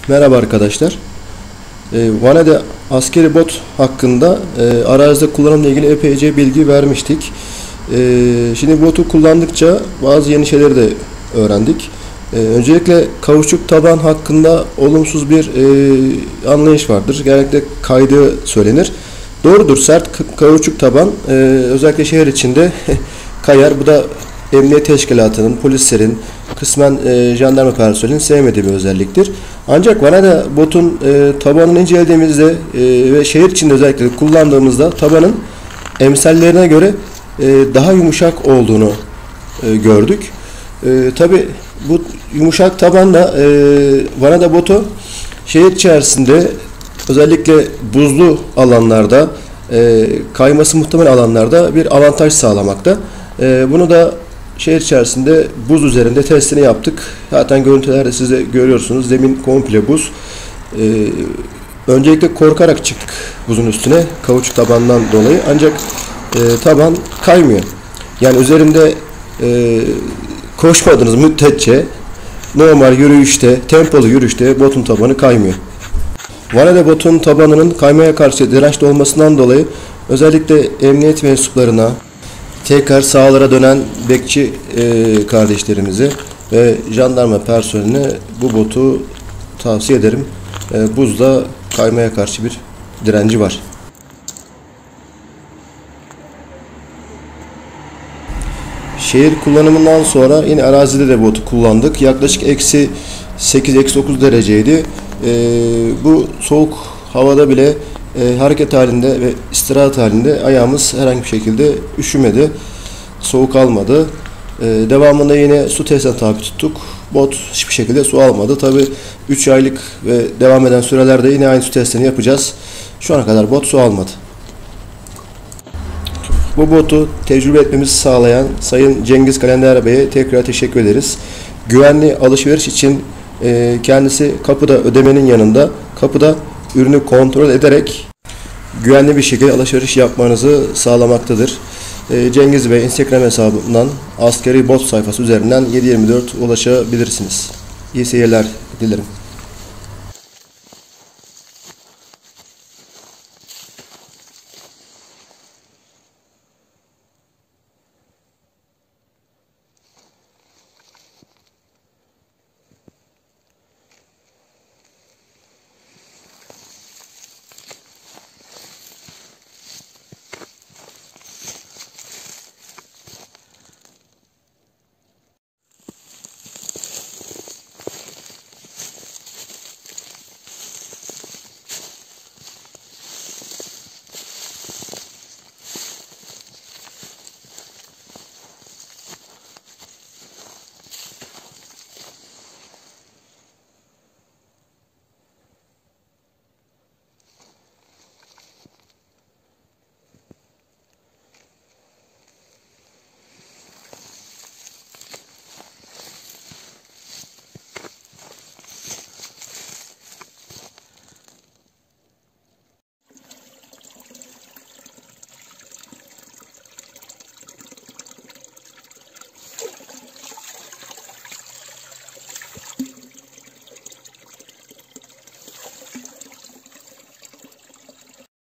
Merhaba arkadaşlar. Vana'da askeri bot hakkında arazide kullanımla ilgili epeyce bilgi vermiştik. Şimdi botu kullandıkça bazı yeni şeyleri de öğrendik. Öncelikle kauçuk taban hakkında olumsuz bir anlayış vardır. Genellikle kaydığı söylenir. Doğrudur, sert kauçuk taban özellikle şehir içinde kayar. Bu da emniyet teşkilatının, polislerin, kısmen jandarma personelinin sevmediği bir özelliktir. Ancak Vana'da botun tabanını incelediğimizde ve şehir içinde özellikle kullandığımızda tabanın emsallerine göre daha yumuşak olduğunu gördük. Tabi bu yumuşak tabanla Vana'da botu şehir içerisinde özellikle buzlu alanlarda, kayması muhtemel alanlarda bir avantaj sağlamakta. Bunu da şehir içerisinde buz üzerinde testini yaptık. Zaten görüntülerde siz de görüyorsunuz. Zemin komple buz. Öncelikle korkarak çıktık buzun üstüne kauçuk tabandan dolayı. Ancak taban kaymıyor. Yani üzerinde koşmadığınız müddetçe normal yürüyüşte, tempolu yürüyüşte botun tabanı kaymıyor. Vana'da botun tabanının kaymaya karşı dirençli olmasından dolayı özellikle emniyet mensuplarına, tekrar sahalara dönen bekçi kardeşlerimize ve jandarma personeline bu botu tavsiye ederim. Buzda kaymaya karşı bir direnci var. Şehir kullanımından sonra yine arazide de botu kullandık. Yaklaşık -8, -9 dereceydi. Bu soğuk havada bile hareket halinde ve istirahat halinde ayağımız herhangi bir şekilde üşümedi, soğuk almadı. Devamında yine su testine tabi tuttuk. Bot hiçbir şekilde su almadı. Tabi 3 aylık ve devam eden sürelerde yine aynı su testini yapacağız. Şu ana kadar bot su almadı. Bu botu tecrübe etmemizi sağlayan Sayın Cengiz Kalender Bey'e tekrar teşekkür ederiz. Güvenli alışveriş için kendisi kapıda ödemenin yanında kapıda ürünü kontrol ederek güvenli bir şekilde alışveriş yapmanızı sağlamaktadır. Cengiz Bey Instagram hesabından askeri bot sayfası üzerinden 7/24 ulaşabilirsiniz. İyi seyirler dilerim.